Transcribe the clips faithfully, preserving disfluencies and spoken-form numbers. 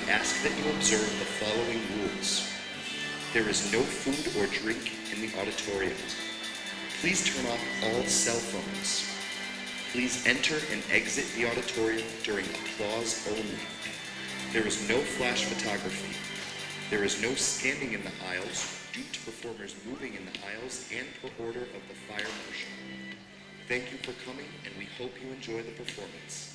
ask that you observe the following rules. There is no food or drink in the auditorium. Please turn off all cell phones. Please enter and exit the auditorium during applause only. There is no flash photography. There is no standing in the aisles due to performers moving in the aisles and per order of the fire marshal. Thank you for coming, and we hope you enjoy the performance.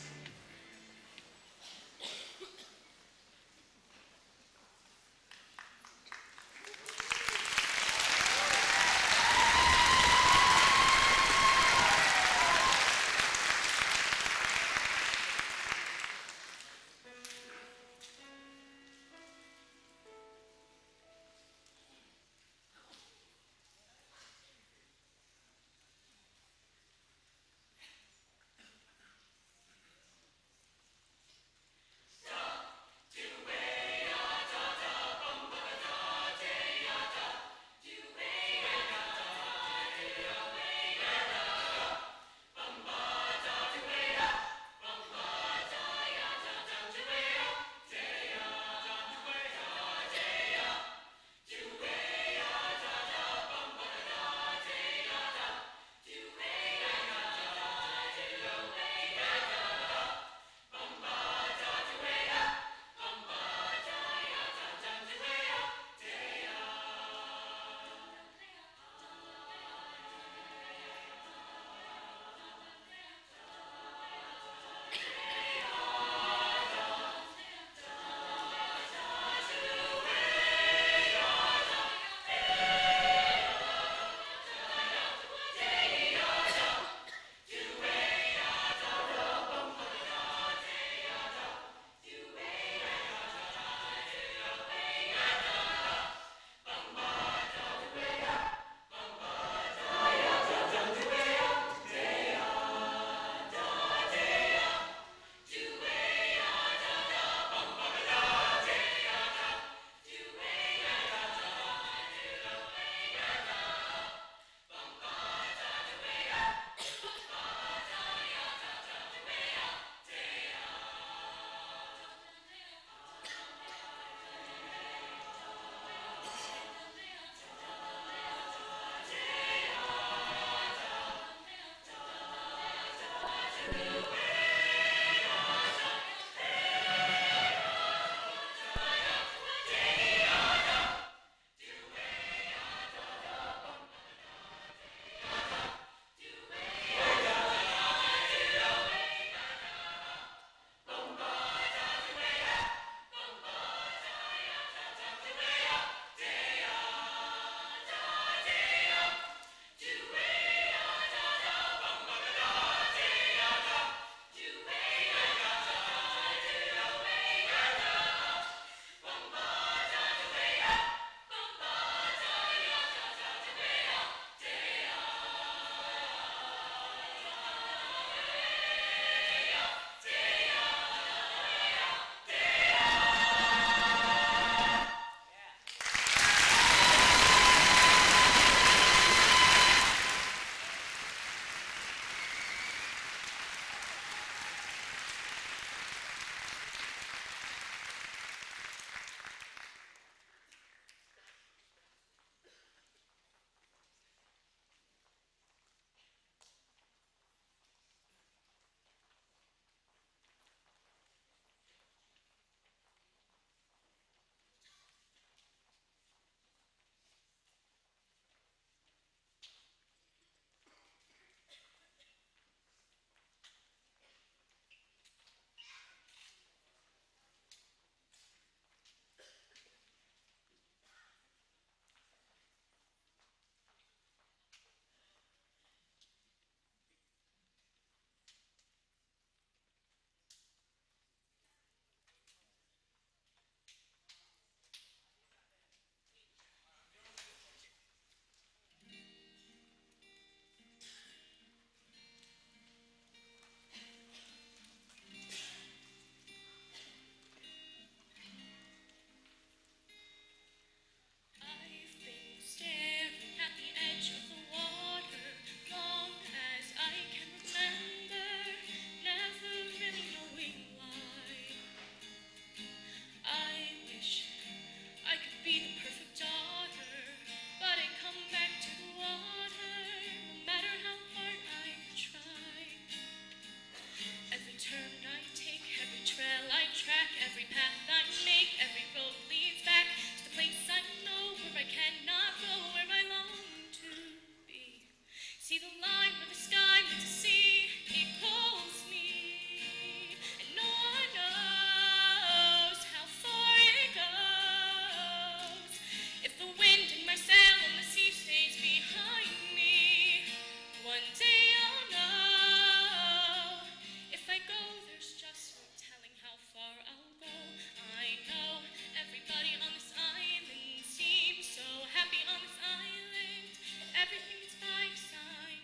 See the line where the sky meets the sea, it calls me, and no one knows how far it goes. If the wind in my sail on the sea stays behind me, one day I'll know. If I go, there's just no telling how far I'll go. I know everybody on this island seems so happy on this island. Everything is by design.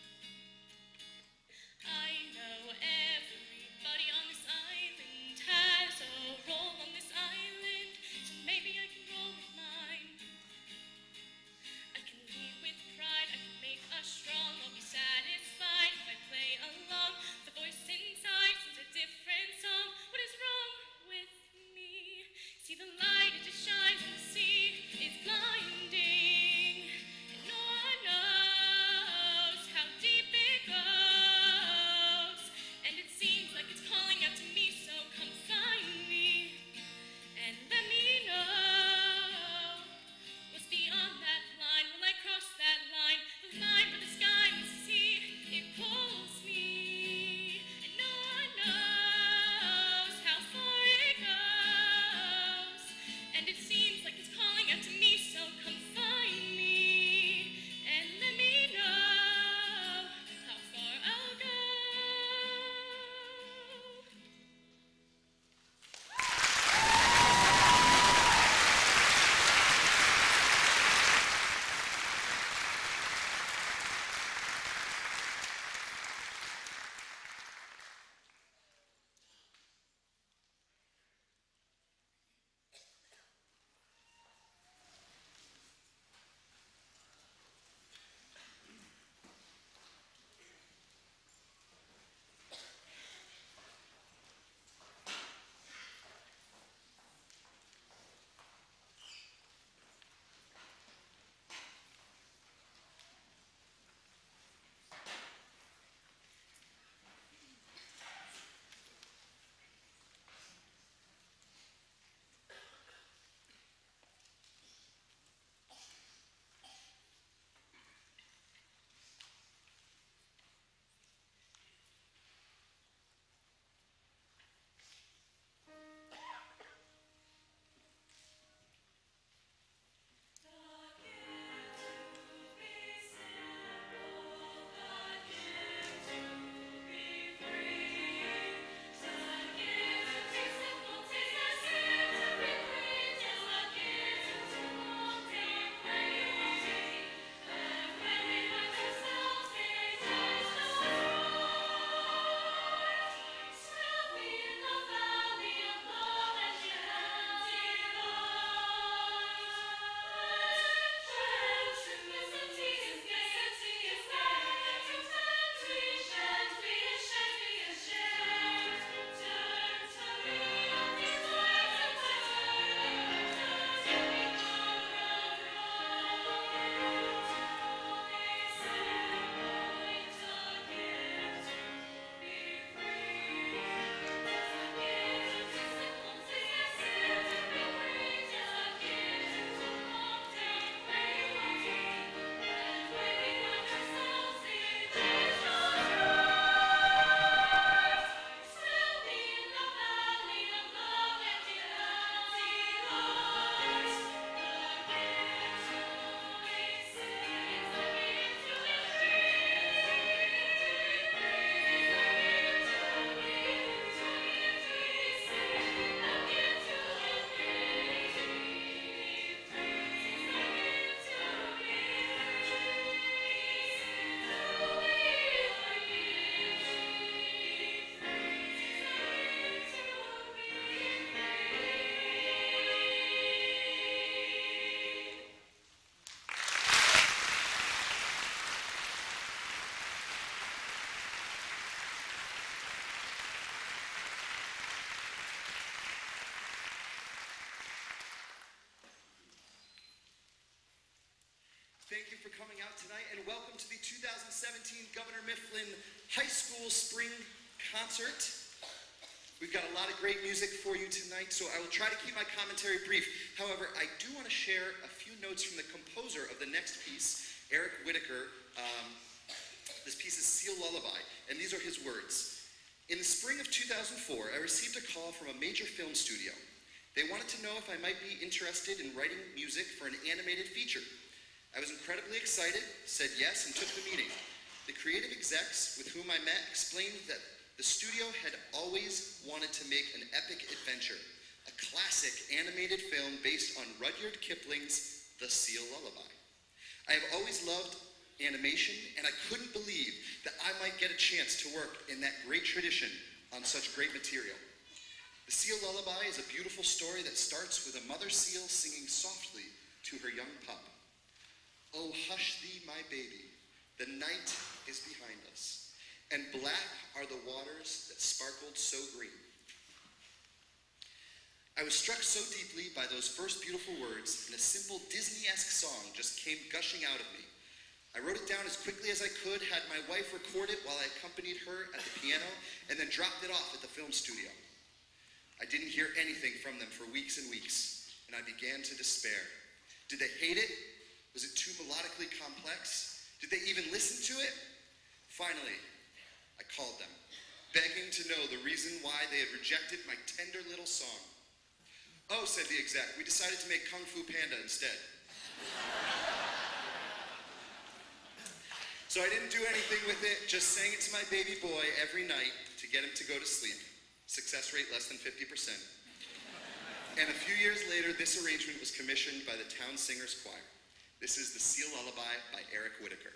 I know everybody on this island has a role on this island, so maybe I can roll with mine. I can lead with pride, I can make us strong. I'll be satisfied if I play along. The voice inside sings a different song. What is wrong with me? See the light, it just shines on the sea. It's blinding, and no one knows how deep it goes. And it seems like it's calling out to me, so come find me and let me know what's beyond that line. Will I cross that line? The line where the sky meets the sea, it pulls me, and no one knows how far it goes. And it seems like it's calling out to me, so come find me and let me know how far I'll go. Thank you for coming out tonight, and welcome to the two thousand seventeen Governor Mifflin High School Spring Concert. We've got a lot of great music for you tonight, so I will try to keep my commentary brief. However, I do want to share a few notes from the composer of the next piece, Eric Whitaker. Um, piece is Seal Lullaby, and these are his words. In the spring of two thousand four, I received a call from a major film studio. They wanted to know if I might be interested in writing music for an animated feature. I was incredibly excited, said yes, and took the meeting. The creative execs with whom I met explained that the studio had always wanted to make an epic adventure, a classic animated film based on Rudyard Kipling's The Seal Lullaby. I have always loved animation, and I couldn't believe that I might get a chance to work in that great tradition on such great material. The Seal Lullaby is a beautiful story that starts with a mother seal singing softly to her young pup. Oh, hush thee, my baby, the night is behind us, and black are the waters that sparkled so green. I was struck so deeply by those first beautiful words, and a simple Disney-esque song just came gushing out of me. I wrote it down as quickly as I could, had my wife record it while I accompanied her at the piano, and then dropped it off at the film studio. I didn't hear anything from them for weeks and weeks, and I began to despair. Did they hate it? Was it too melodically complex? Did they even listen to it? Finally, I called them, begging to know the reason why they had rejected my tender little song. Oh, said the exec, we decided to make Kung Fu Panda instead. So I didn't do anything with it, just sang it to my baby boy every night to get him to go to sleep. Success rate less than fifty percent. And a few years later, this arrangement was commissioned by the Town Singers Choir. This is The Seal Lullaby by Eric Whitacre.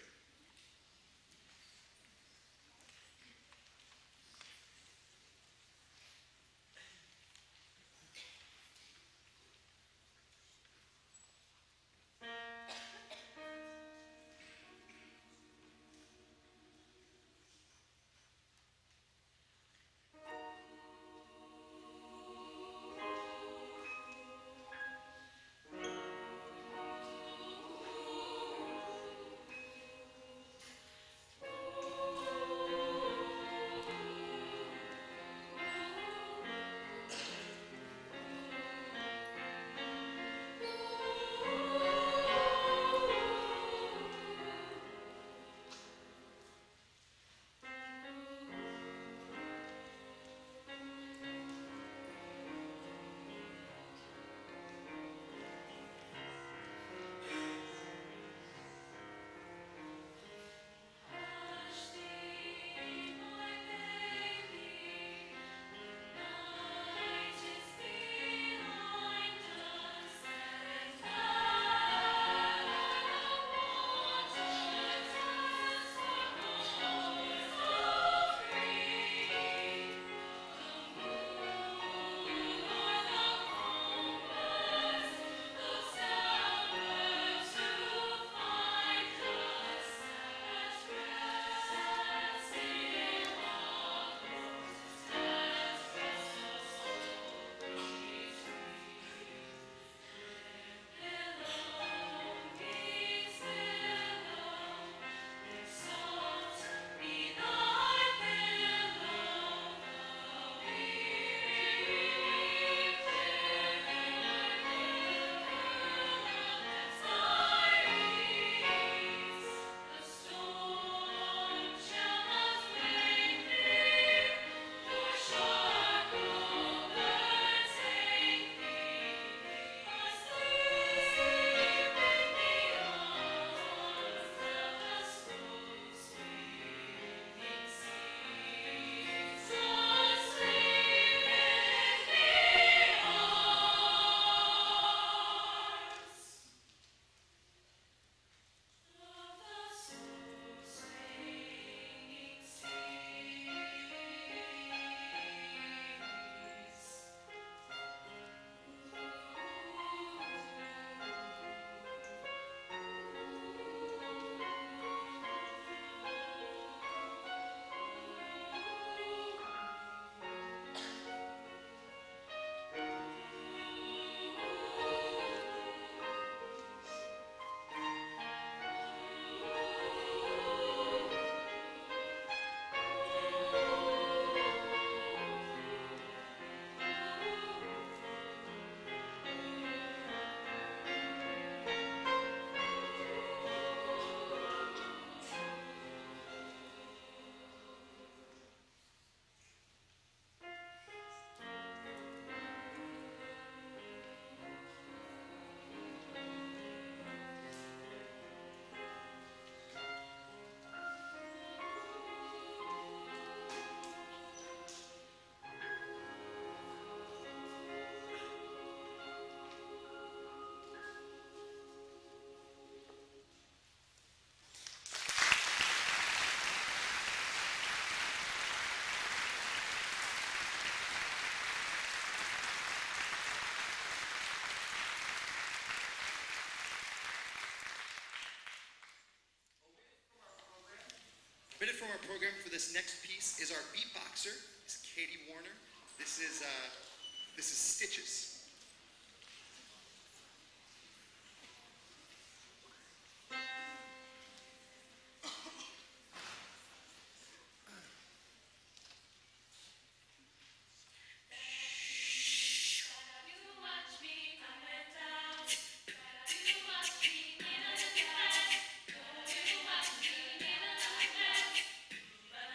minute from our program for this next piece is our beatboxer, is Katie Warner. This is, uh, this is Stitches.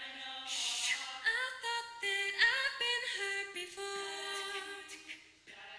I thought that I've been hurt before.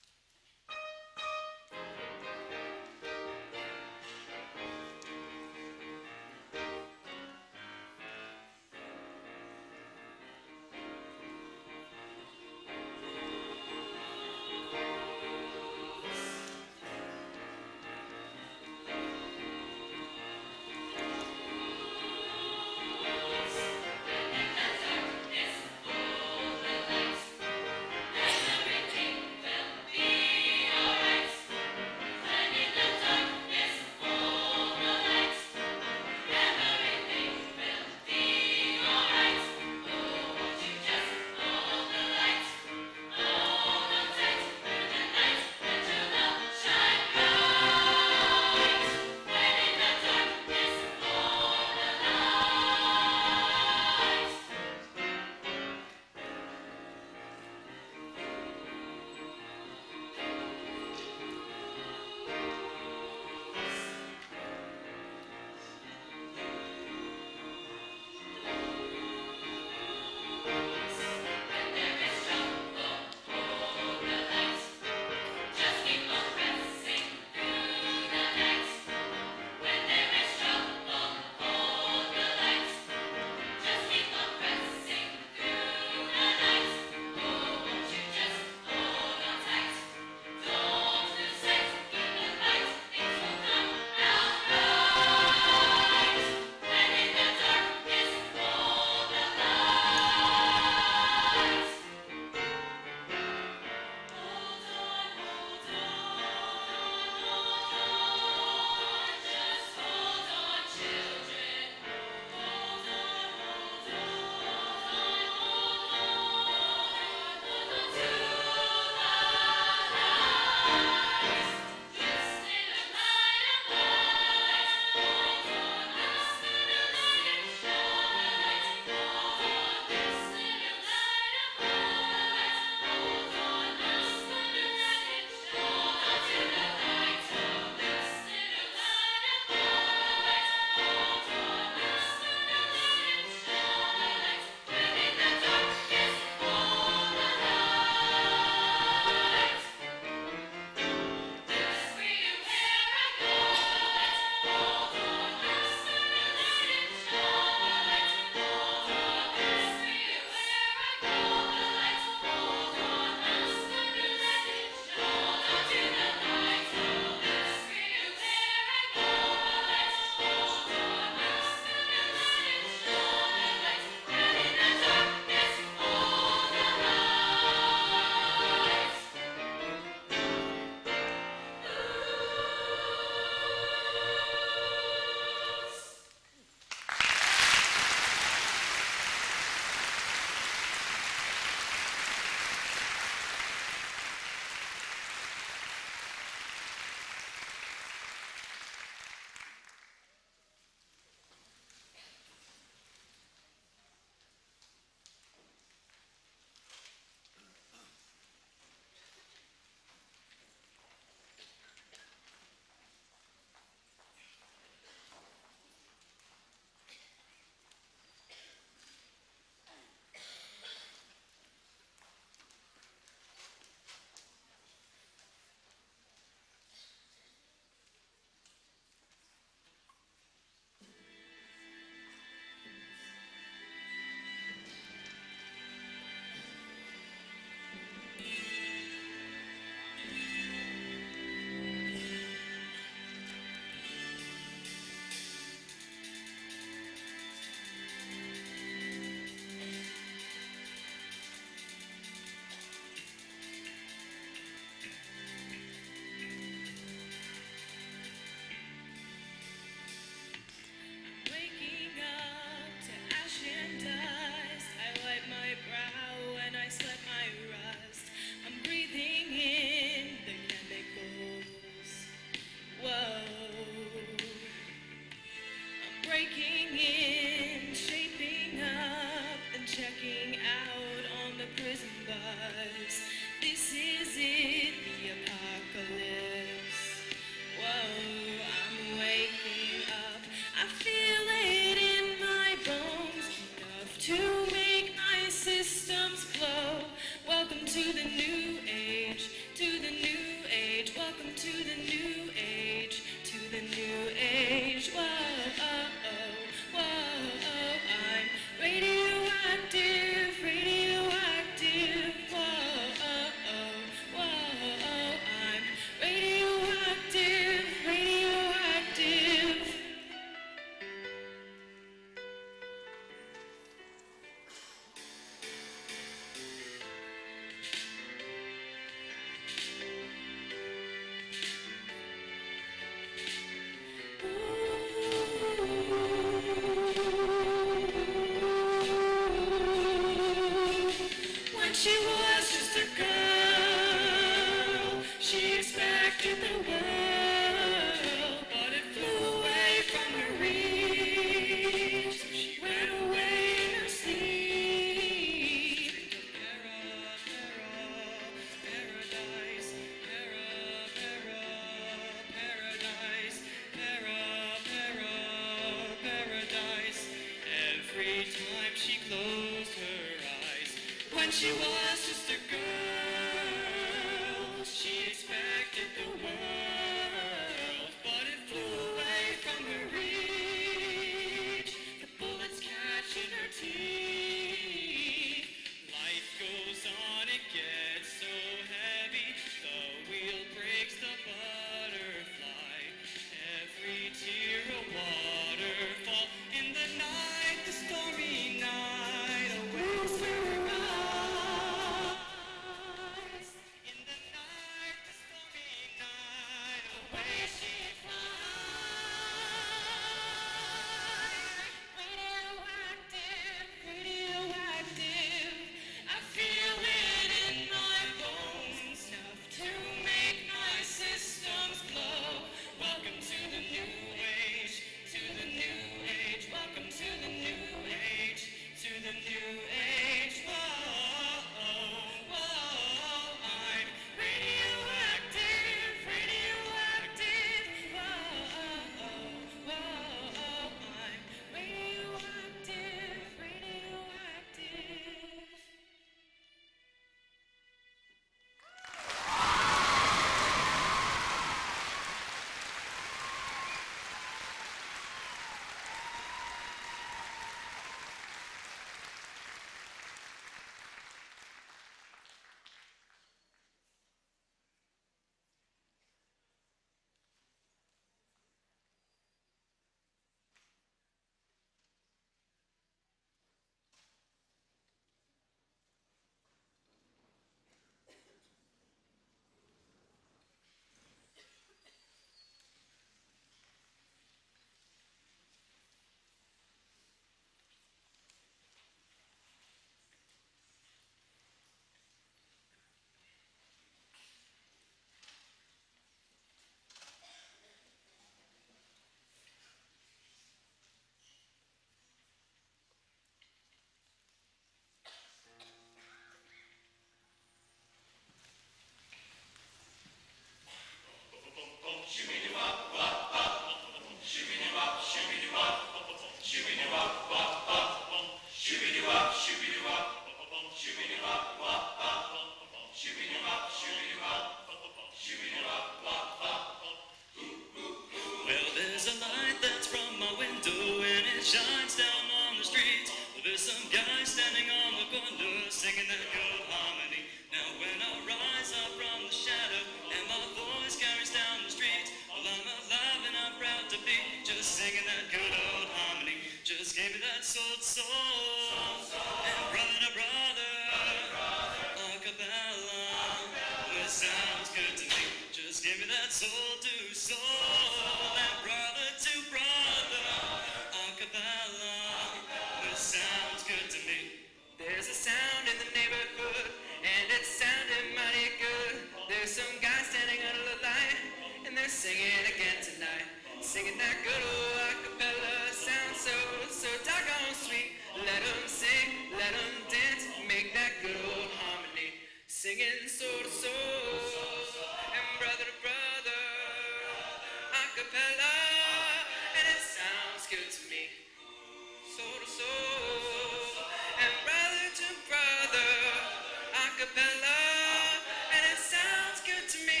Well, there's a light that's from my window and it shines down on the street. Well, there's some guy standing on the corner singing that good harmony. Now when I rise up from the shadow and my voice carries down the street, well, I'm alive and I'm proud to be just singing that good old harmony. Just give me that soul to soul and brother to brother, acapella. It sounds good to me. Just give me that soul to soul and brother to brother, acapella. It sounds good to me. There's a sound in the neighborhood, and it's sounding mighty good. There's some guys standing under the light, and they're singing again tonight. Singing that good old acapella sound so, so doggone sweet. Let 'em sing, let 'em dance, make that good old harmony. Singing soul to soul, and brother to brother, acapella, and it sounds good to me. Soul to soul, and brother to brother, acapella, and it sounds good to me.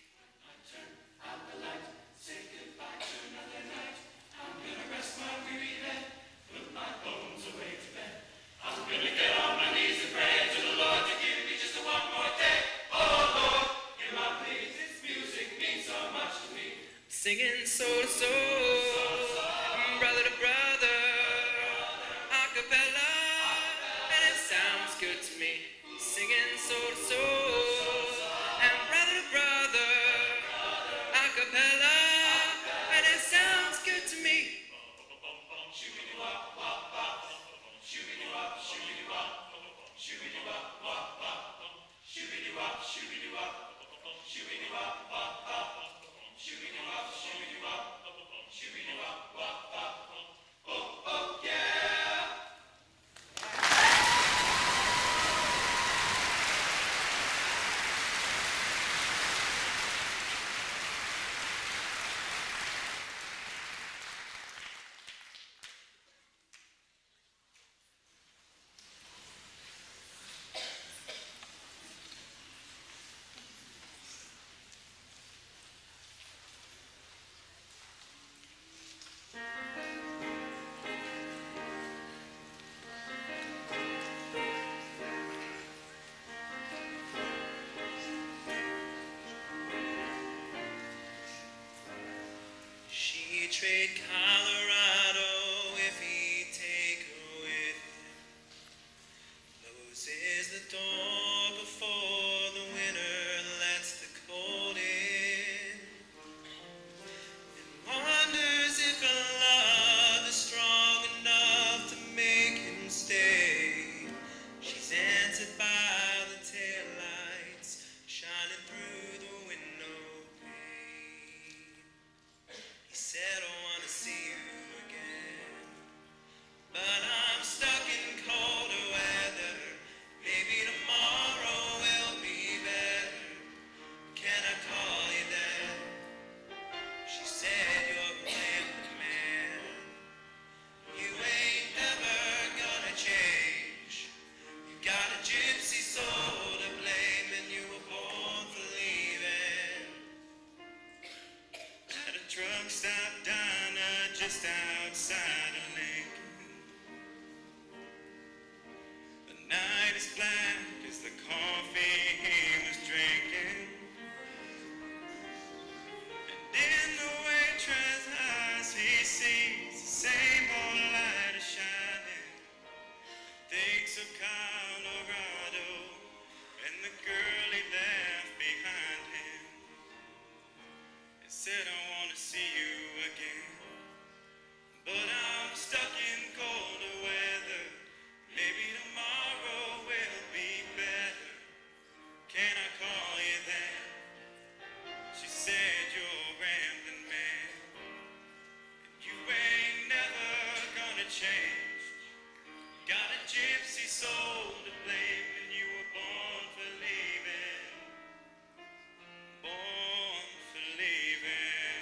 Singing soul to soul, brother to brother, acapella, and it sounds good to me. Singing soul to soul, and brother to brother, acapella, and it sounds good to me. She'd trade Colorado if he'd take her with him. Closes the door before the winter lets the cold in, and wonders if her love is strong enough to make him stay. She's answered by the taillights shining through the window pane. He said, I wanna see you again, but I'm stuck in colder weather. Maybe tomorrow will be better. Can I call you Dad? She said, you're a rambling man. You ain't never gonna change. You got a gypsy soul to blame, and you were born for leaving. At a truck stop diner just outside of Lincoln. The night is black as the coffee he was drinking, and in the waitress' eyes he sees the same old light is shining. Thinks of Colorado and the girl he left behind him. He said, I wanna see you again, but I'm stuck in colder weather. Maybe tomorrow will be better. Can I call you then? She said, you're a rambling man, and you ain't never gonna change. Got a gypsy soul to blame, and you were born for leaving. Born for leaving.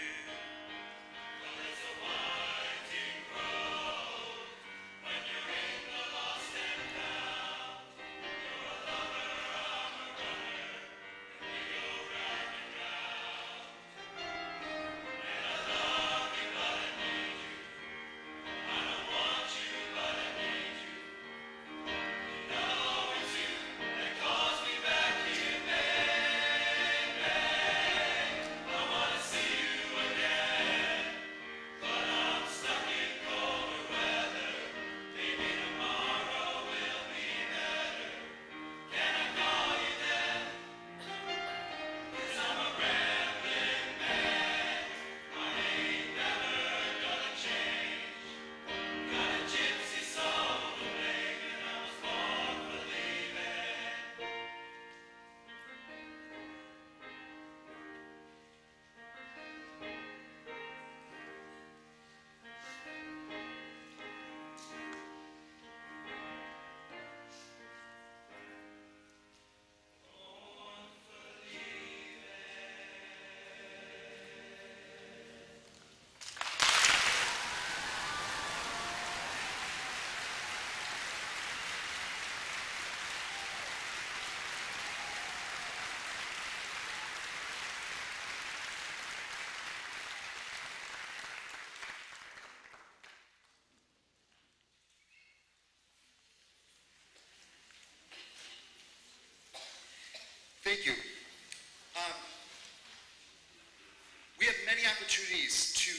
opportunities to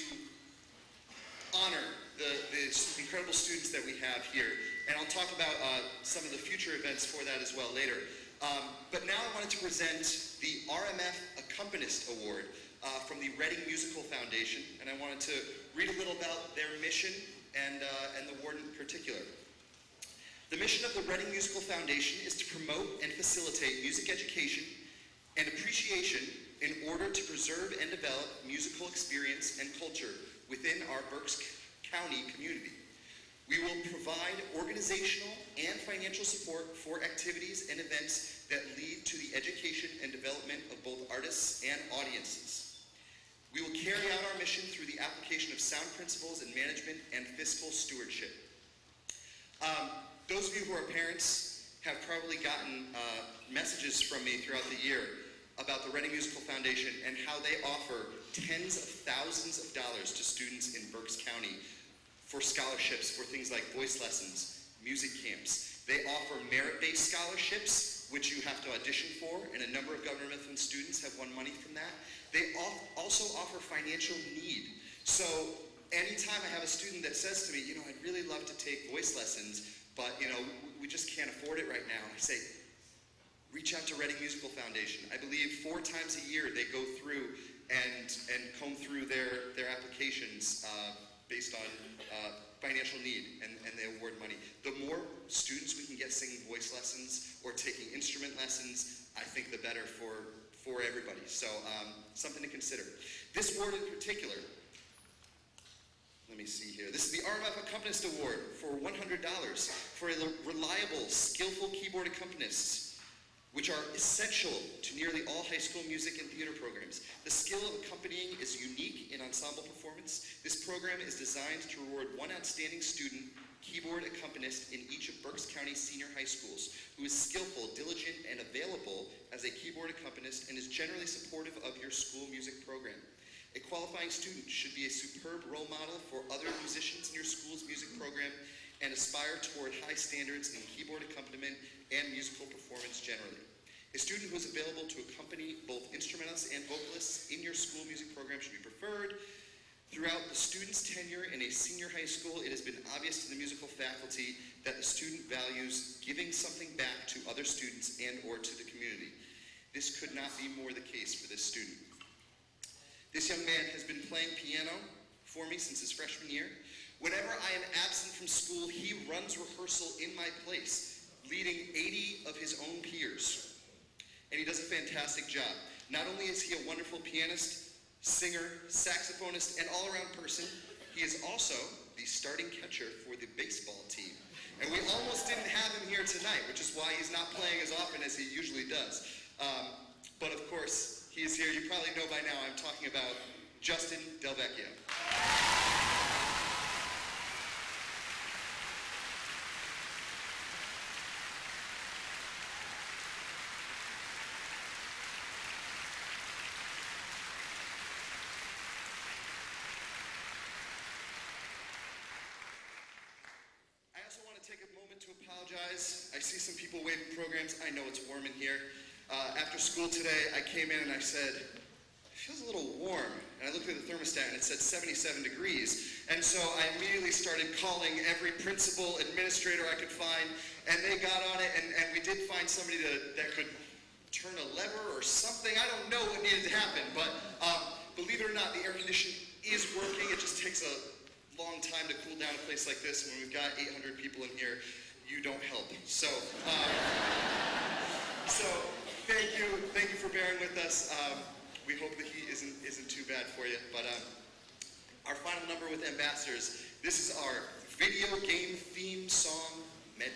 honor the, the incredible students that we have here. And I'll talk about uh, some of the future events for that as well later. Um, but now I wanted to present the R M F Accompanist Award uh, from the Reading Musical Foundation. And I wanted to read a little about their mission and, uh, and the award in particular. The mission of the Reading Musical Foundation is to promote and facilitate music education and appreciation in order to preserve and develop musical experience and culture within our Berks County community. We will provide organizational and financial support for activities and events that lead to the education and development of both artists and audiences. We will carry out our mission through the application of sound principles in management and fiscal stewardship. Um, those of you who are parents have probably gotten uh, messages from me throughout the year about the Reading Musical Foundation and how they offer tens of thousands of dollars to students in Berks County for scholarships for things like voice lessons, music camps. They offer merit-based scholarships, which you have to audition for, and a number of Governor Mifflin students have won money from that. They also offer financial need. So anytime I have a student that says to me, you know, I'd really love to take voice lessons, but you know, we just can't afford it right now, I say, reach out to Reading Musical Foundation. I believe four times a year they go through and, and comb through their, their applications uh, based on uh, financial need, and, and they award money. The more students we can get singing voice lessons or taking instrument lessons, I think the better for, for everybody. So um, something to consider. This award in particular, let me see here. This is the R M F Accompanist Award for one hundred dollars for a reliable, skillful keyboard accompanists, which are essential to nearly all high school music and theater programs. The skill of accompanying is unique in ensemble performance. This program is designed to reward one outstanding student, keyboard accompanist in each of Berks County senior high schools, who is skillful, diligent, and available as a keyboard accompanist and is generally supportive of your school music program. A qualifying student should be a superb role model for other musicians in your school's music program and aspire toward high standards in keyboard accompaniment and musical performance generally. A student who is available to accompany both instrumentalists and vocalists in your school music program should be preferred. Throughout the student's tenure in a senior high school, it has been obvious to the musical faculty that the student values giving something back to other students and or to the community. This could not be more the case for this student. This young man has been playing piano for me since his freshman year. Whenever I am absent from school, he runs rehearsal in my place, leading eighty of his own peers. And he does a fantastic job. Not only is he a wonderful pianist, singer, saxophonist, and all-around person, he is also the starting catcher for the baseball team. And we almost didn't have him here tonight, which is why he's not playing as often as he usually does. Um, but of course, he is here. You probably know by now I'm talking about Justin Delvecchio. Take a moment to apologize. I see some people waving programs. I know it's warm in here. Uh, after school today, I came in and I said, it feels a little warm. And I looked at the thermostat and it said seventy-seven degrees. And so I immediately started calling every principal, administrator I could find, and they got on it, and, and we did find somebody to, that could turn a lever or something. I don't know what needed to happen, but um, believe it or not, the air conditioning is working. It just takes a long time to cool down a place like this, and when we've got eight hundred people in here, you don't help. So, um, so thank you, thank you for bearing with us. Um, we hope the heat isn't isn't too bad for you. But um, our final number with ambassadors. This is our video game theme song medley.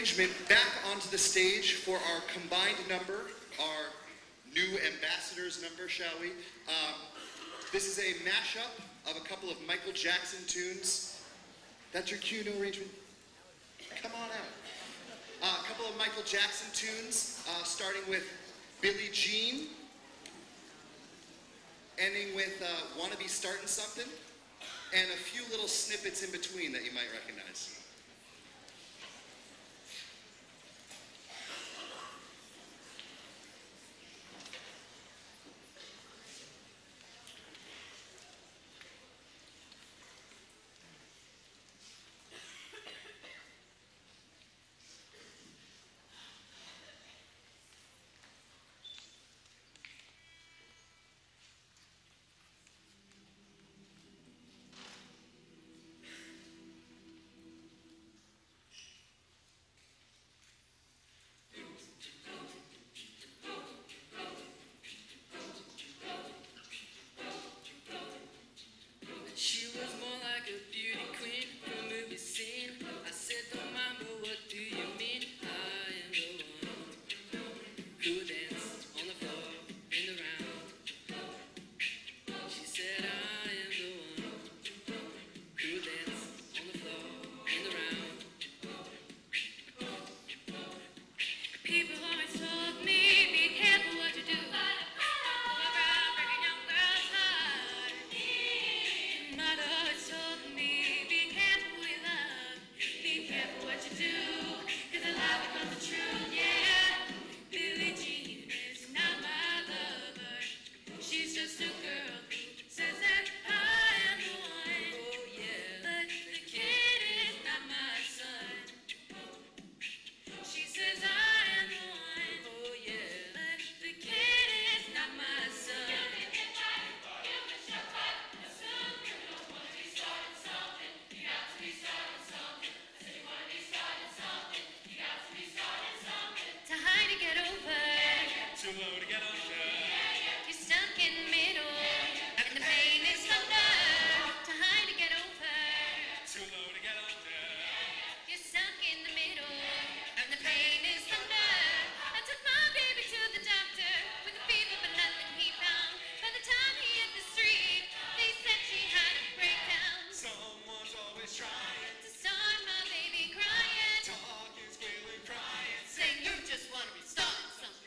arrangement back onto the stage for our combined number, our new ambassadors number, shall we? Um, this is a mashup of a couple of Michael Jackson tunes. That's your cue, no arrangement? Come on out. Uh, a couple of Michael Jackson tunes, uh, starting with Billie Jean, ending with uh, Wanna Be Startin' Something, and a few little snippets in between that you might recognize. She was more like a beauty queen from a movie scene. I said, don't mind, but what do you mean? I am the one who will dance on the floor in the round. She said, I am the one who will dance on the floor in the round. People always told me, be careful what you do. Walk around breaking young girls' hearts. Mother always told me, be careful who you love. Be careful what you do, 'cause a lie becomes the truth, yeah. Billie Jean is not my lover. She's just a girl who says that I am the one. Oh yeah, But the kid is not my son. She says I am the one. oh yeah. But the kid is not my son. To hide to get over, Too low to get under. you're stuck in the middle, and the pain is thunder. To hide to get over, Too low to get under. you're stuck in the middle, and the pain is thunder. I took my baby to the doctor with a fever, but nothing he found. By the time he hit the street, they said she had a breakdown. Someone's always trying. To start my baby crying, Talking, squealing, crying. saying you just want to be starting something.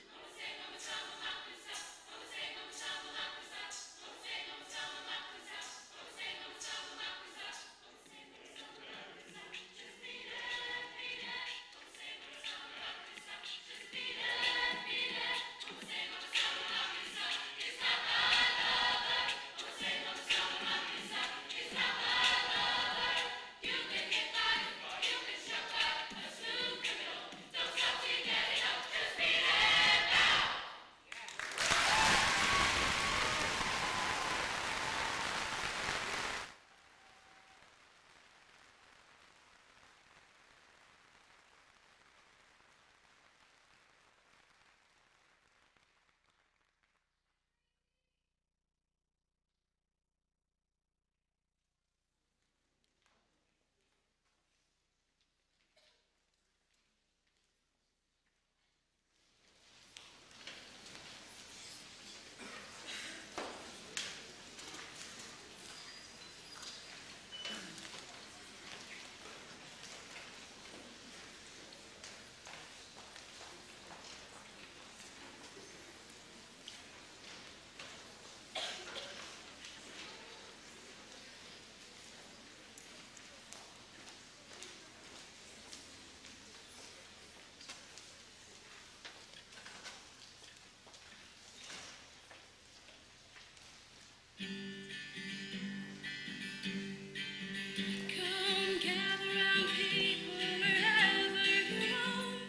Come gather round people wherever you roam,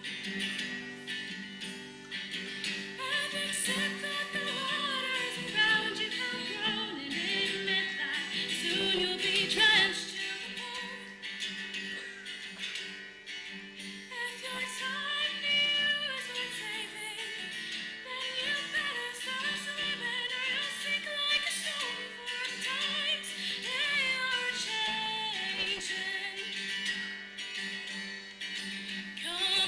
and accept that the waters around you have grown, and admit that soon you'll be drenched to the bone. If your time to you is worth saving, then you better start swimming, or you'll sink like a stone. For the times they are changing. Come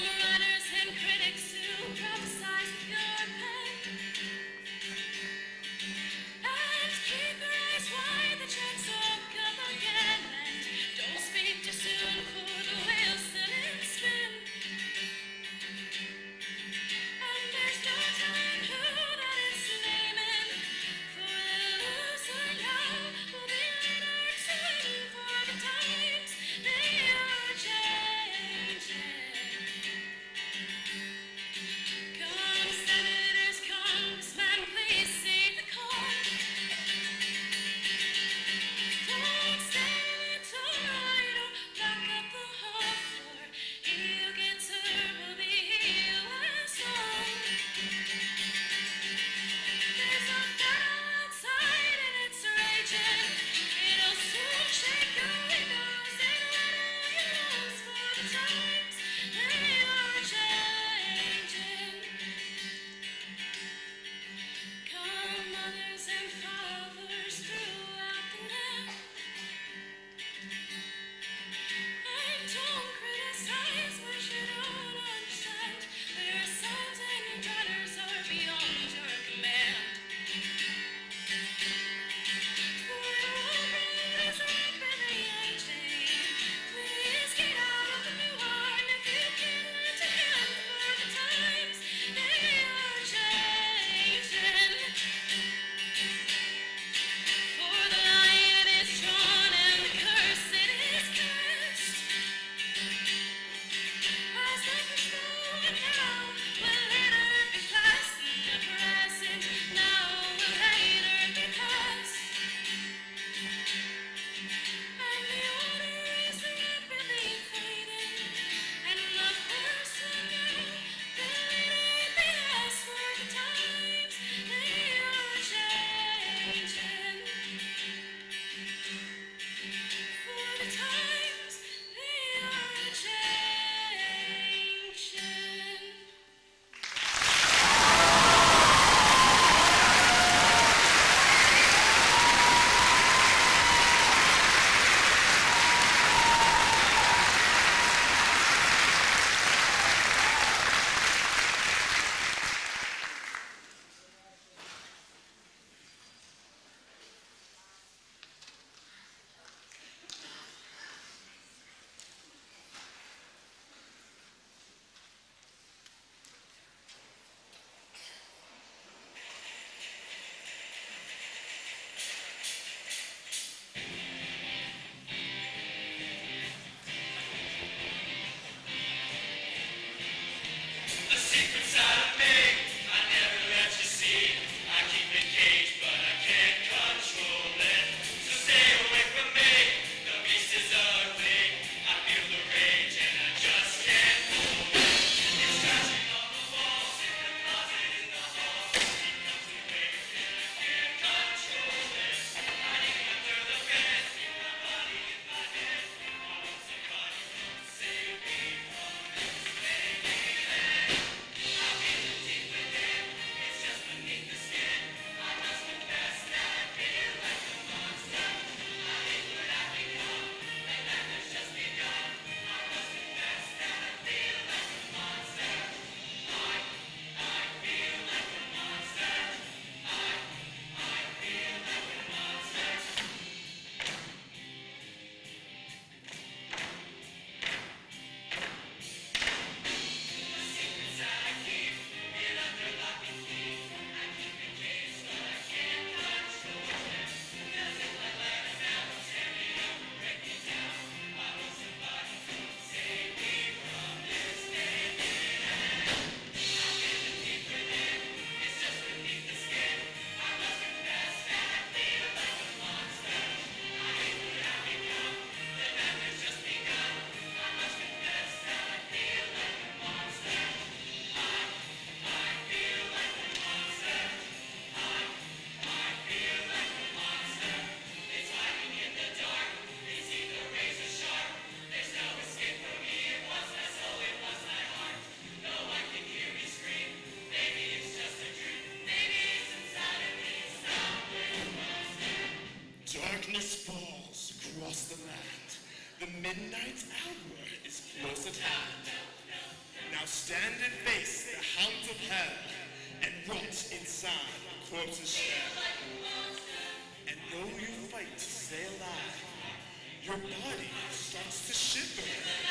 stand and face the hounds of hell and rot inside a corpse's shell. And though you fight to stay alive, your body starts to shiver.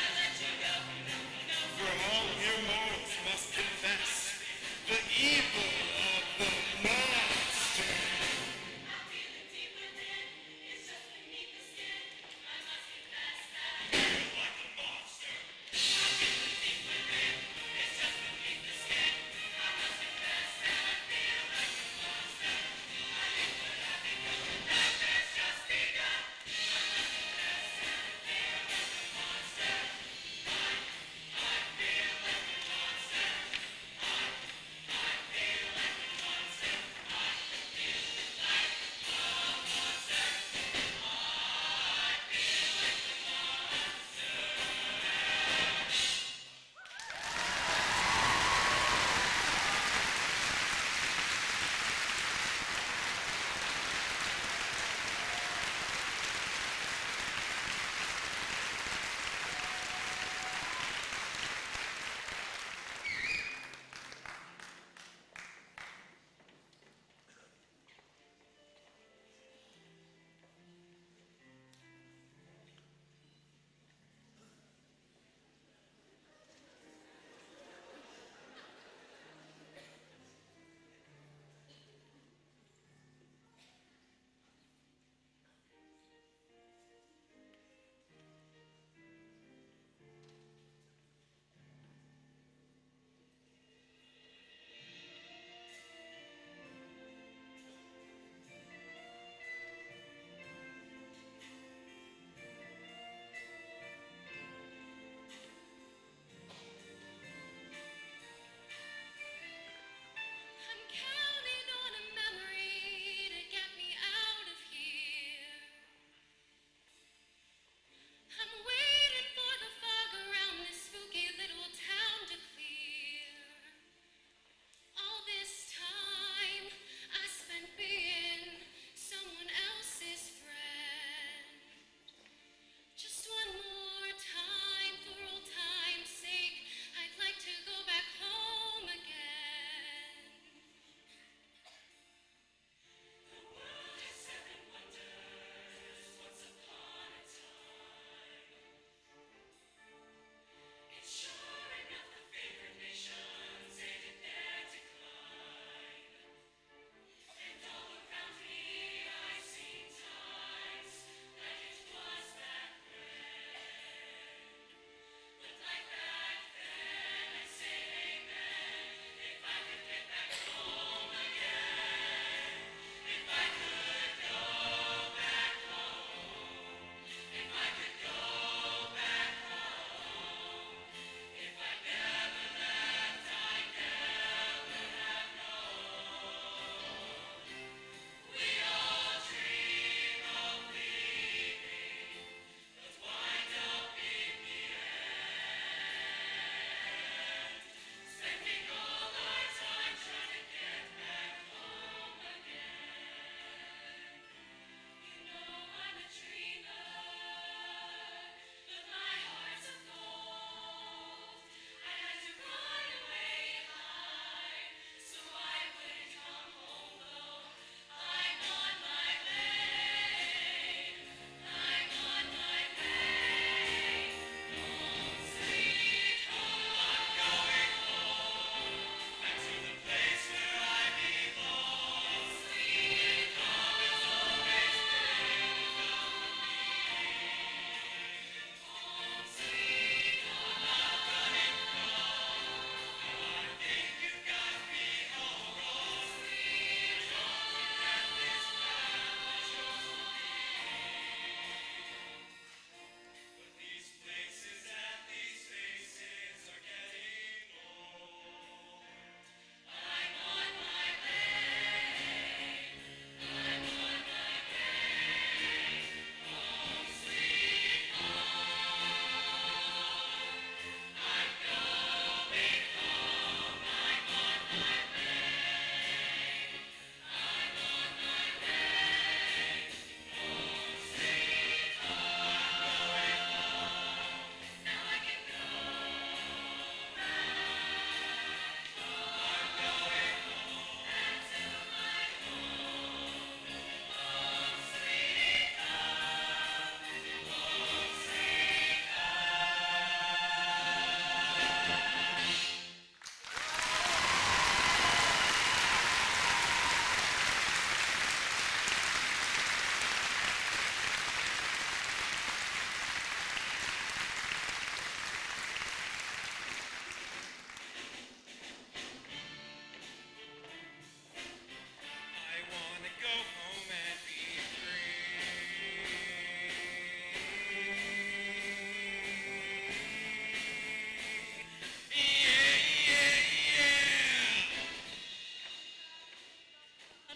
For all mere mortals must confess the evil of the monster.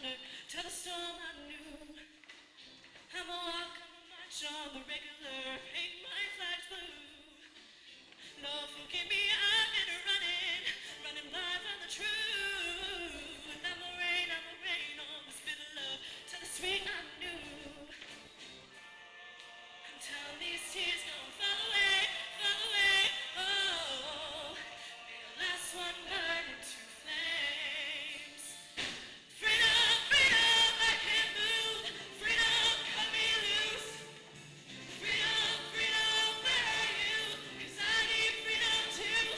thunder, to the storm I knew. I'm a walk, I'm a march on the regular, paint my flags blue. Lord, forgive me, I've been running, running blind from the truth. I'm a rain, I'm a rain on this bitter love, to the sweet I knew. Until these tears don't fall away, fall away, oh, may the last one burn into flames. Freedom, freedom, I can't move, freedom, cut me loose. Freedom, freedom, where are you? 'Cause I need freedom too.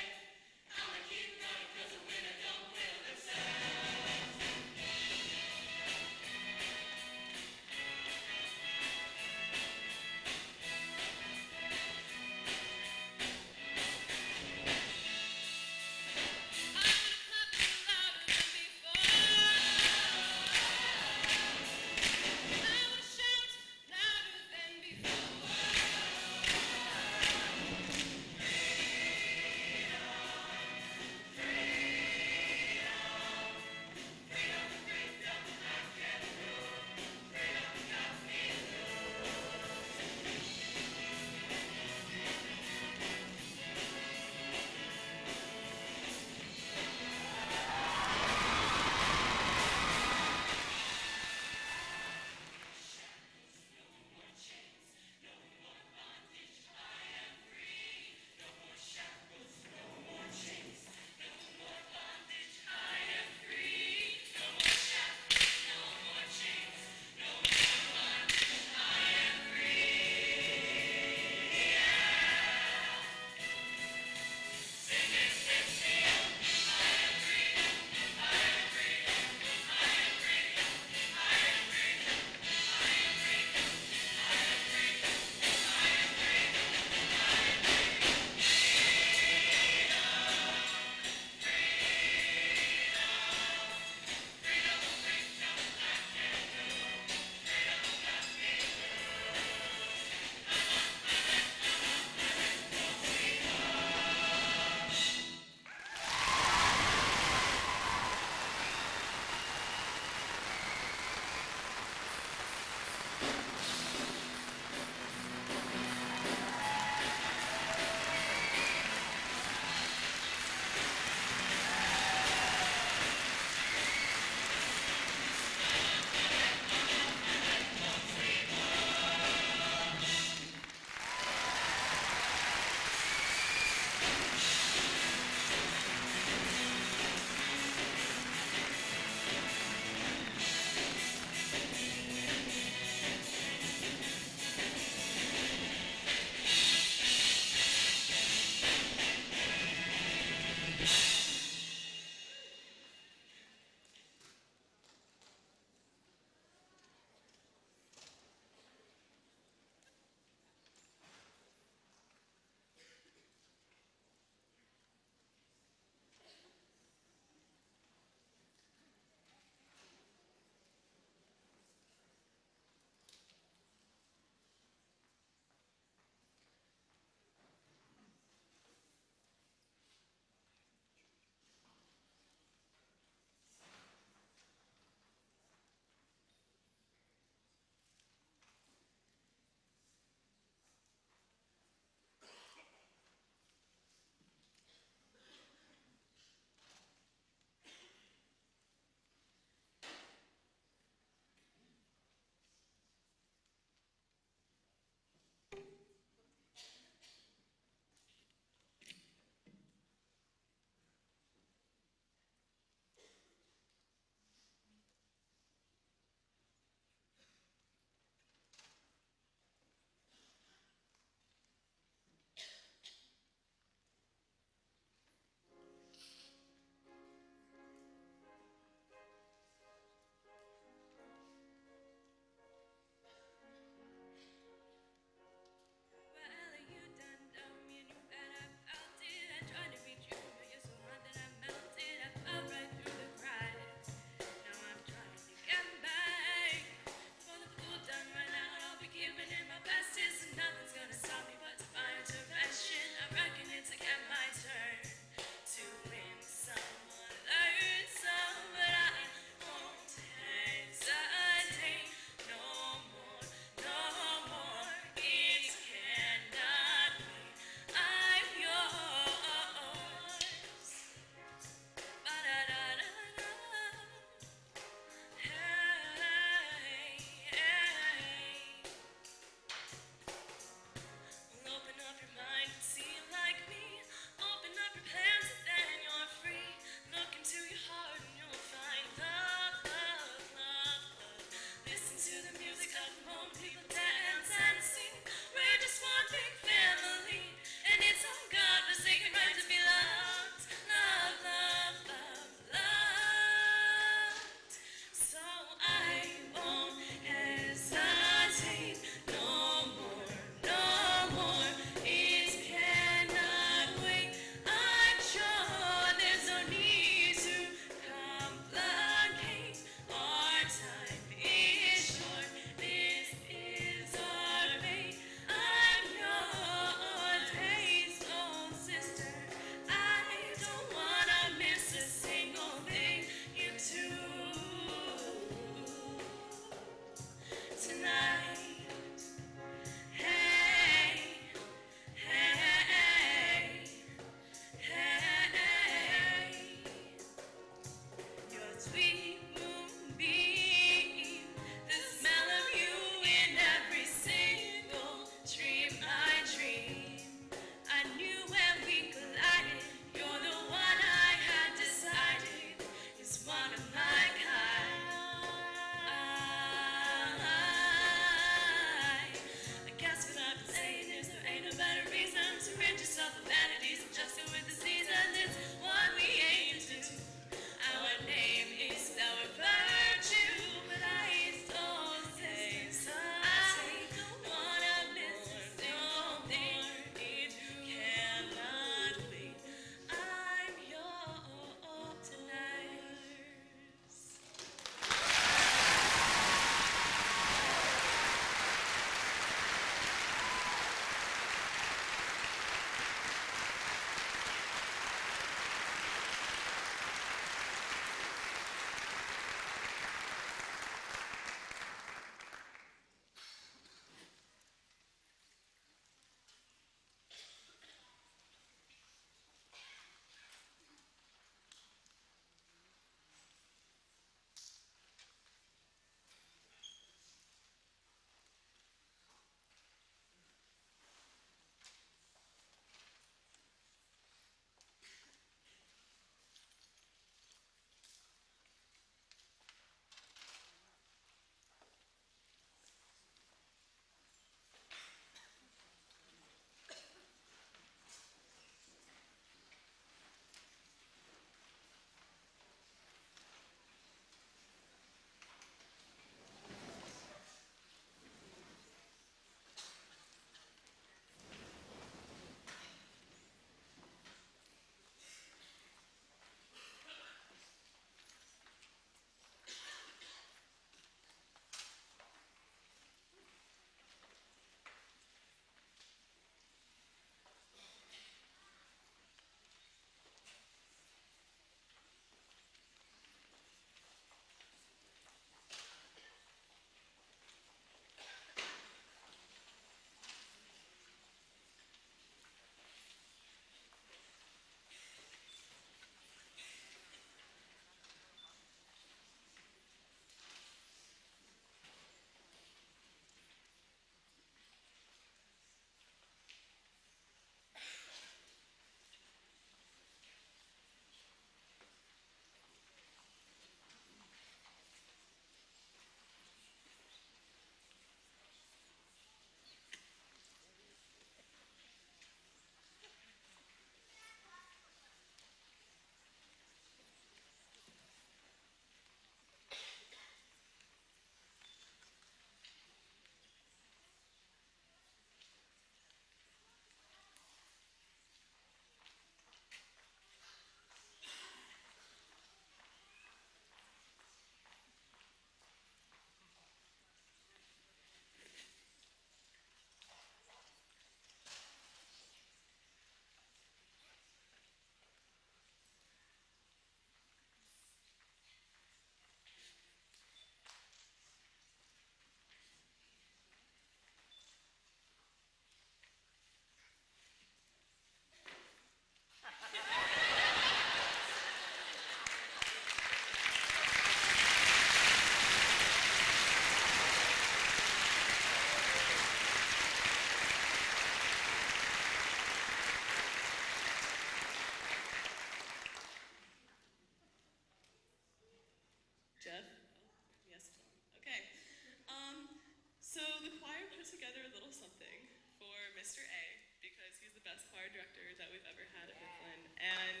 And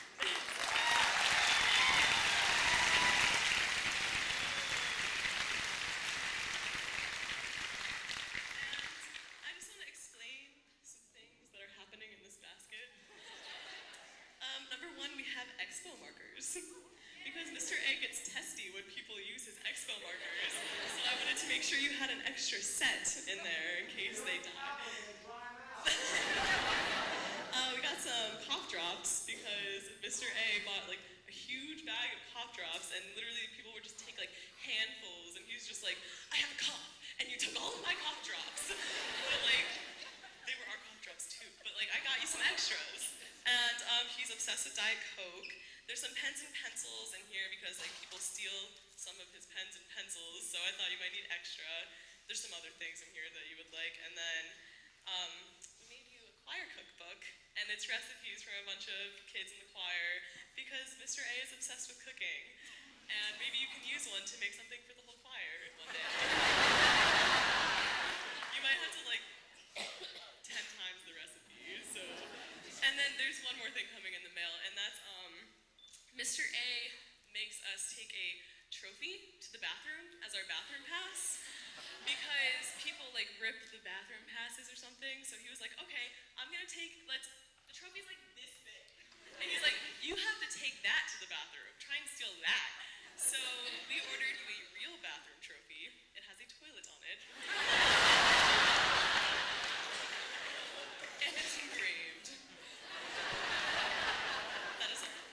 I just want to explain some things that are happening in this basket. Um, number one, we have expo markers. Because Mister A gets testy when people use his expo markers. So I wanted to make sure you had an extra set in there in case they die. uh, we got some cough drops because Mister A bought like a huge bag of cough drops and literally people would just take like handfuls and he was just like, I have a cough and you took all of my cough drops. But like, they were our cough drops too, but like I got you some extras. And um, he's obsessed with Diet Coke. There's some pens and pencils in here because like people steal some of his pens and pencils, so I thought you might need extra. There's some other things in here that you would like. And then um, we made you a choir cookbook, and it's recipes from a bunch of kids in the choir because Mister A is obsessed with cooking. And maybe you can use one to make something for the whole choir one day. You might have to like ten times the recipe, so. And then there's one more thing coming in the mail, and that's um, Mister A makes us take a trophy to the bathroom as our bathroom pass because people like rip the bathroom passes or something. So he was like, okay, I'm gonna take, let's, the trophy's like this big. And he's like, you have to take that to the bathroom. Try and steal that. So we ordered you a real bathroom trophy. It has a toilet on it. And it's engraved. That is all.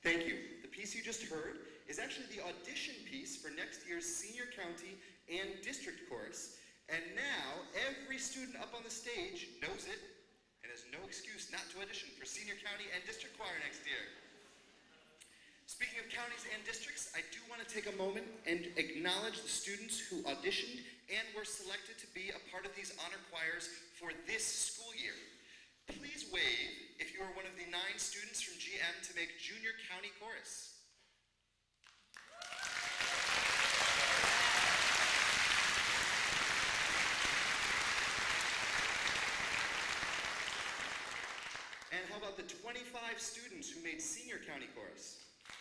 Thank you. The piece you just heard is actually the audition piece for next year's senior county and district chorus. And now, every student up on the stage knows it and has no excuse not to audition for senior county and district choir next year. Speaking of counties and districts, I do want to take a moment and acknowledge the students who auditioned and were selected to be a part of these honor choirs for this school year. Please wave if you are one of the nine students from G M to make junior county chorus. And how about the twenty-five students who made senior county chorus?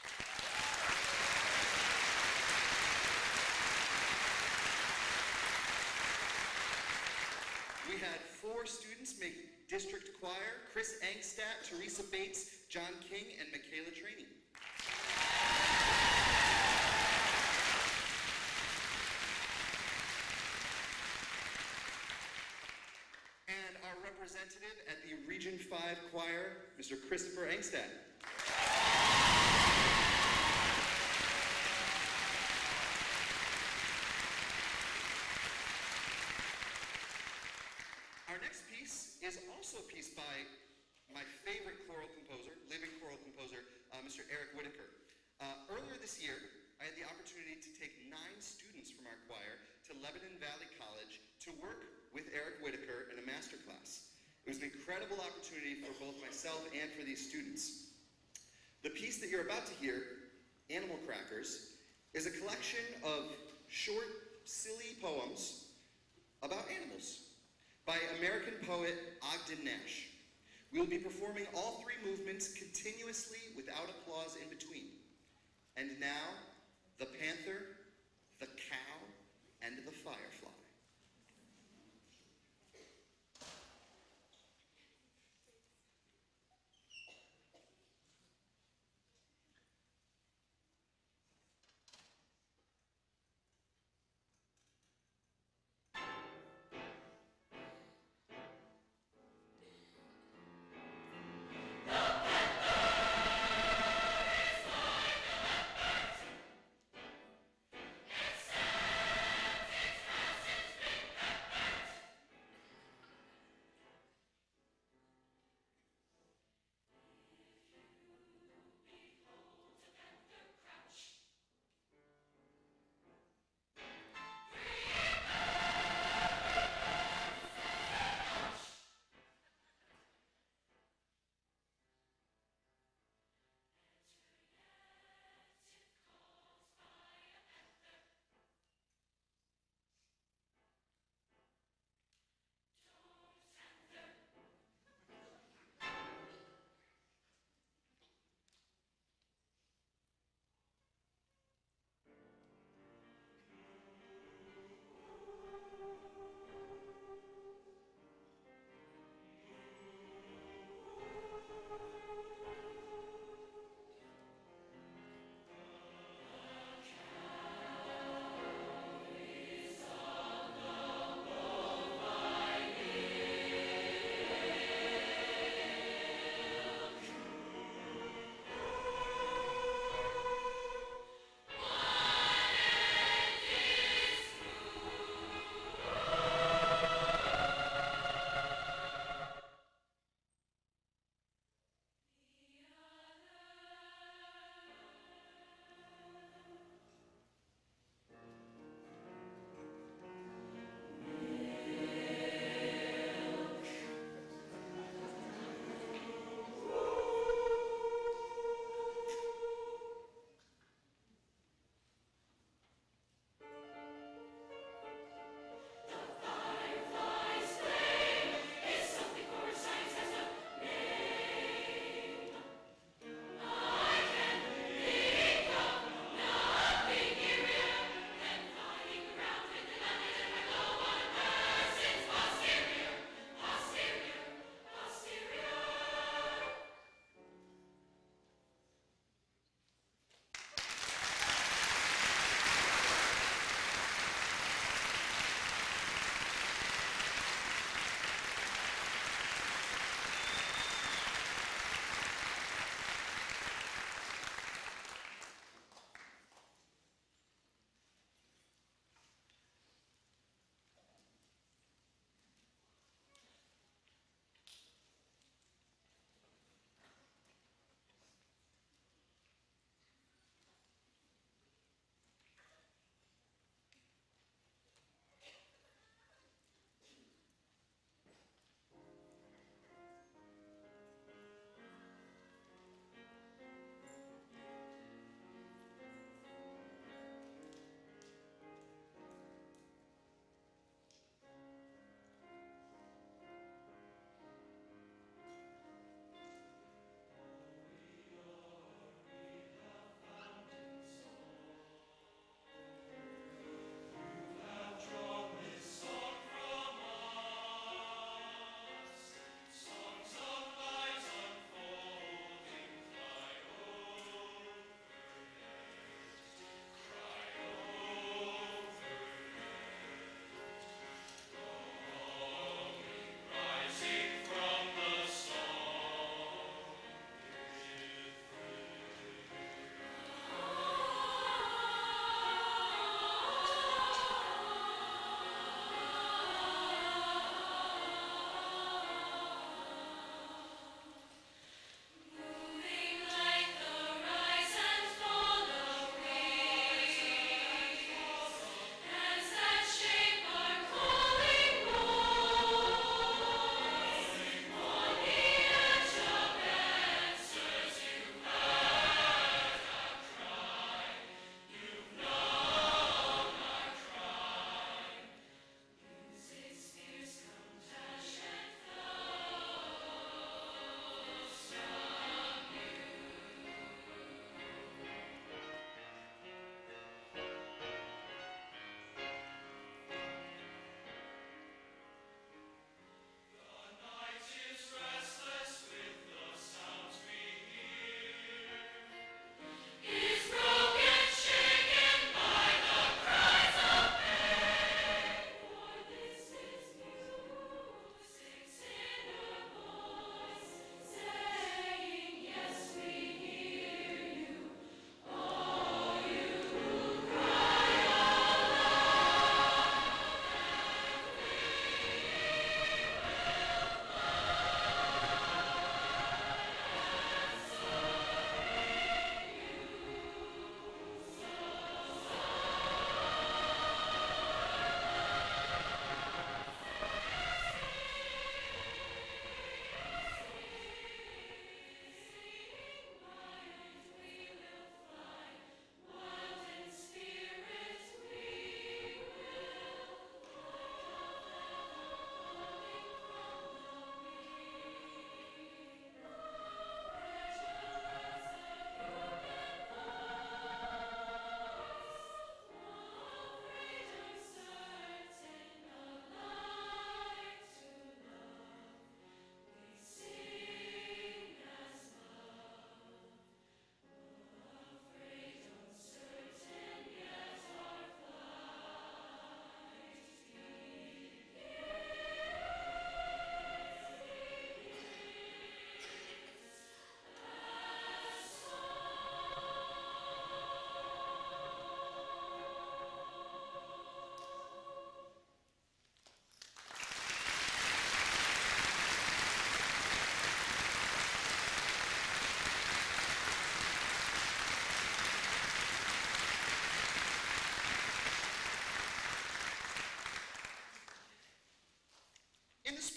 We had four students make district choir: Chris Angstadt, Teresa Bates, John King, and Michaela Trainey. And our representative at the Region five Choir, Mister Christopher Angstadt. Our next piece is also a piece by my favorite choral composer, living choral composer, uh, Mister Eric Whitaker. Uh, earlier this year, I had the opportunity to take nine students from our choir to Lebanon Valley College to work with Eric Whitaker in a master class. It was an incredible opportunity for both myself and for these students. The piece that you're about to hear, Animal Crackers, is a collection of short, silly poems about animals by American poet Ogden Nash. We will be performing all three movements continuously without applause in between. And now, the panther, the cow, and the firefly. It's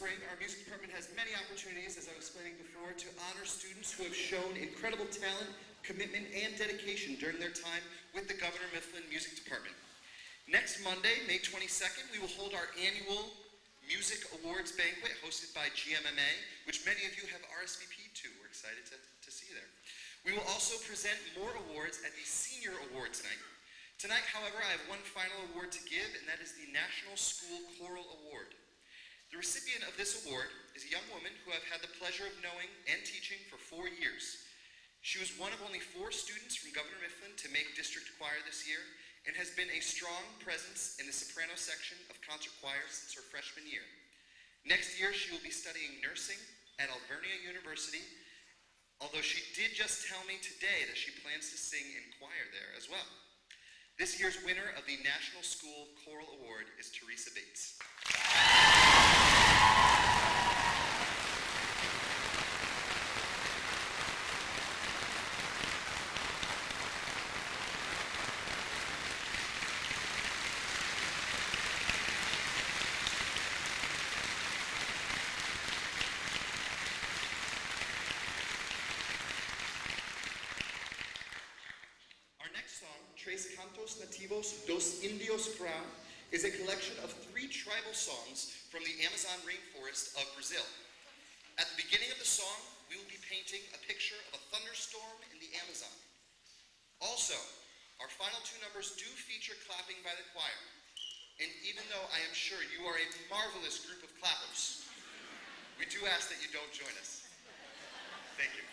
spring, our music department has many opportunities, as I was explaining before, to honor students who have shown incredible talent, commitment, and dedication during their time with the Governor Mifflin Music Department. Next Monday, May twenty-second, we will hold our annual Music Awards Banquet hosted by G M M A, which many of you have R S V P'd to. We're excited to, to see you there. We will also present more awards at the Senior Awards Night. Tonight, however, I have one final award to give, and that is the National School Choral Award. The recipient of this award is a young woman who I've had the pleasure of knowing and teaching for four years. She was one of only four students from Governor Mifflin to make district choir this year and has been a strong presence in the soprano section of concert choir since her freshman year. Next year, she will be studying nursing at Alvernia University, although she did just tell me today that she plans to sing in choir there as well. This year's winner of the National School Choral Award is Teresa Bates. Tres Cantos Nativos dos Indios Crown is a collection of three tribal songs from the Amazon rainforest of Brazil. At the beginning of the song, we will be painting a picture of a thunderstorm in the Amazon. Also, our final two numbers do feature clapping by the choir. And even though I am sure you are a marvelous group of clappers, we do ask that you don't join us. Thank you.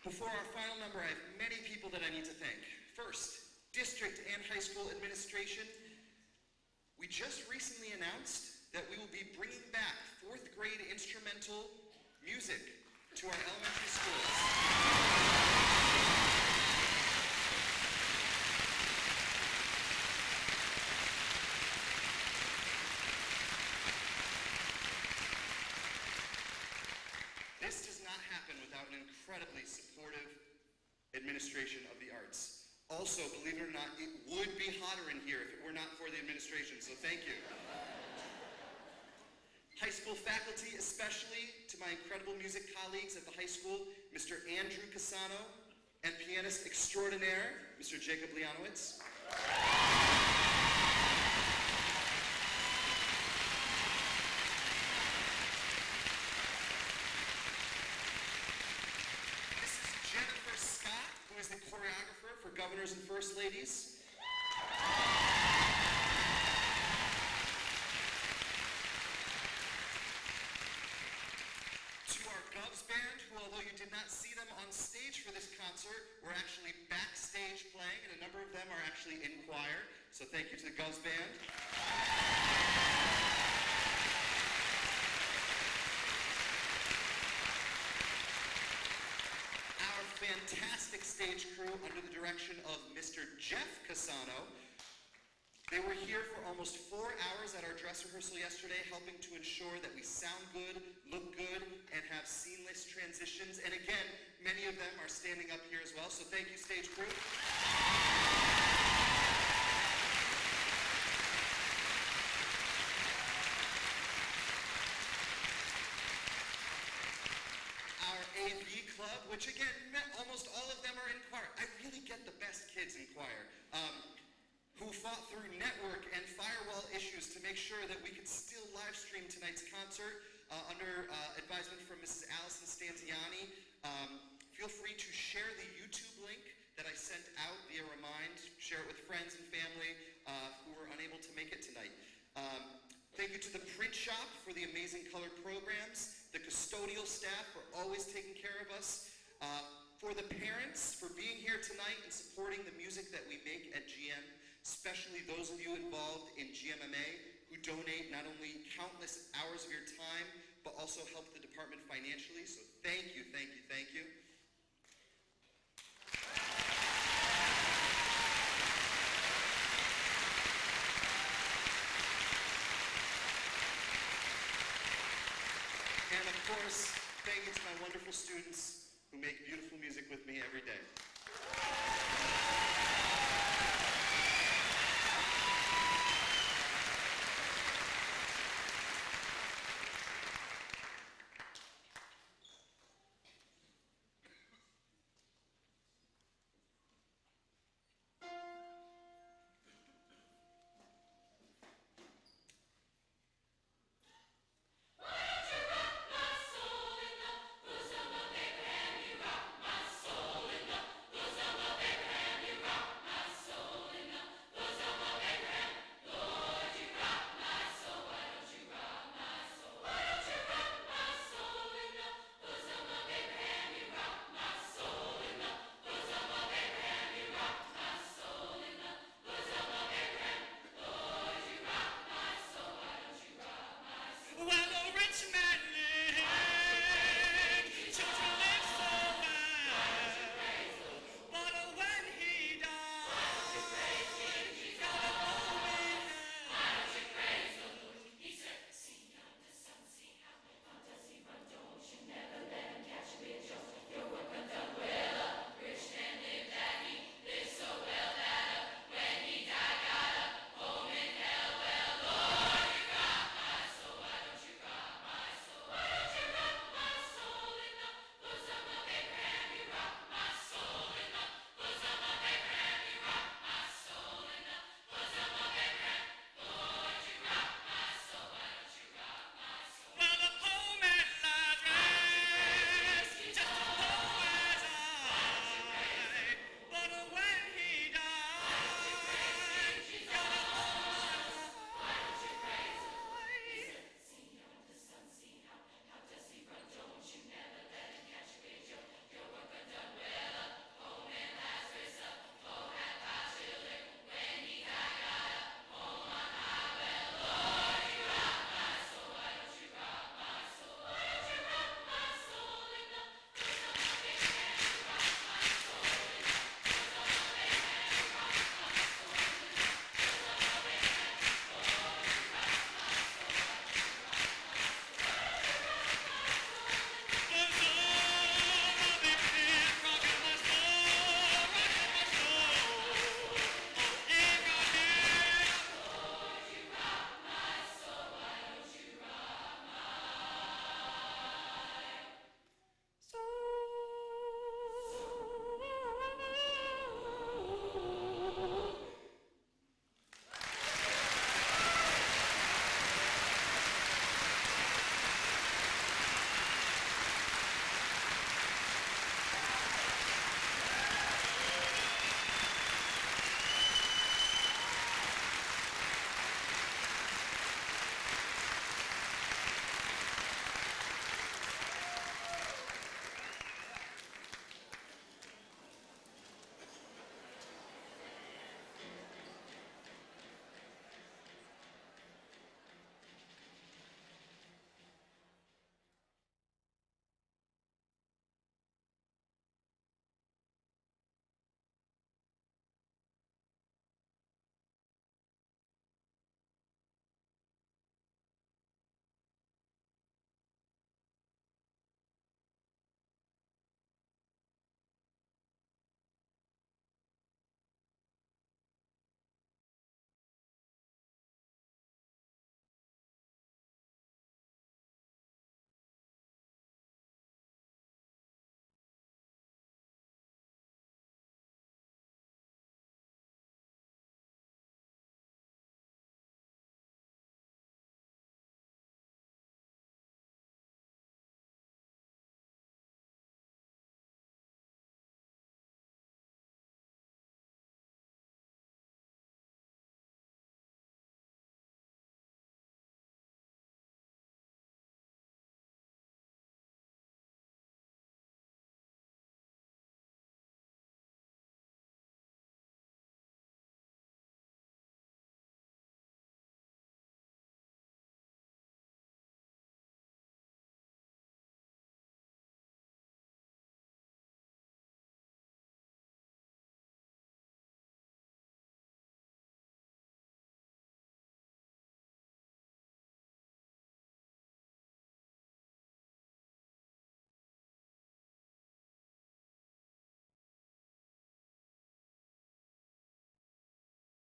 Before our final number, I have many people that I need to thank. First, district and high school administration. We just recently announced that we will be bringing back fourth grade instrumental music to our elementary schools. This does not happen without an incredibly supportive administration of the arts. Also, believe it or not, it would be hotter in here if it were not for the administration, so thank you. High school faculty, especially to my incredible music colleagues at the high school, Mister Andrew Casano, and pianist extraordinaire, Mister Jacob Leonowitz. Who is the choreographer for Governors and First Ladies. To our Govs band, who although you did not see them on stage for this concert, were actually backstage playing, and a number of them are actually in choir. So thank you to the Govs band. Fantastic stage crew under the direction of Mister Jeff Casano. They were here for almost four hours at our dress rehearsal yesterday, helping to ensure that we sound good, look good, and have seamless transitions. And again, many of them are standing up here as well, so thank you, stage crew. A V Club, which again, almost all of them are in choir. I really get the best kids in choir, um, who fought through network and firewall issues to make sure that we could still live stream tonight's concert uh, under uh, advisement from Missus Allison Stantiani. Um, feel free to share the YouTube link that I sent out via Remind. Share it with friends and family uh, who were unable to make it tonight. Um, Thank you to the print shop for the amazing color programs, the custodial staff for always taking care of us, uh, for the parents for being here tonight and supporting the music that we make at G M, especially those of you involved in G M M A who donate not only countless hours of your time, but also help the department financially. So thank you, thank you, thank you. And of course, thank you to my wonderful students who make beautiful music with me every day.